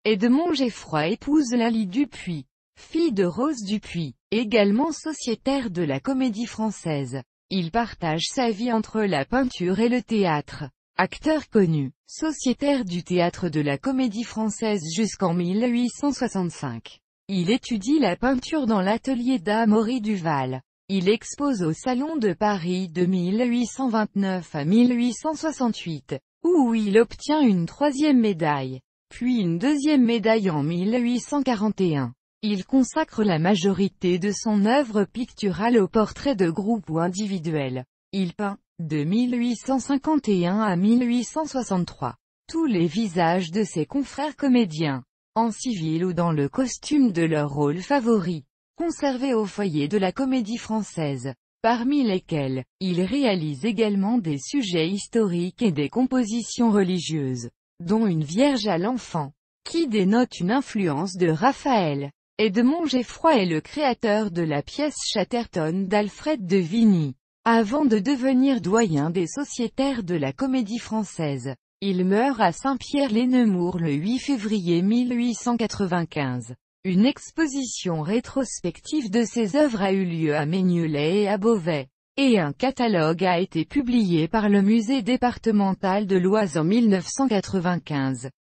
Edmond Geffroy épouse Laly Dupuis, fille de Rose Dupuis, également sociétaire de la Comédie-Française. Il partage sa vie entre la peinture et le théâtre. Acteur connu, sociétaire du théâtre de la Comédie-Française jusqu'en 1865. Il étudie la peinture dans l'atelier d'Amaury Duval. Il expose au Salon de Paris de 1829 à 1868, où il obtient une troisième médaille, puis une deuxième médaille en 1841. Il consacre la majorité de son œuvre picturale aux portraits de groupe ou individuels. Il peint, de 1851 à 1863, tous les visages de ses confrères comédiens, en civil ou dans le costume de leur rôle favori, conservés au foyer de la Comédie-Française, parmi lesquels, il réalise également des sujets historiques et des compositions religieuses, dont une Vierge à l'enfant, qui dénote une influence de Raphaël. Edmond Geffroy est le créateur de la pièce Chatterton d'Alfred de Vigny. Avant de devenir doyen des sociétaires de la Comédie-Française, il meurt à Saint-Pierre-les-Nemours le 8 février 1895. Une exposition rétrospective de ses œuvres a eu lieu à Maignelet et à Beauvais, et un catalogue a été publié par le musée départemental de l'Oise en 1995.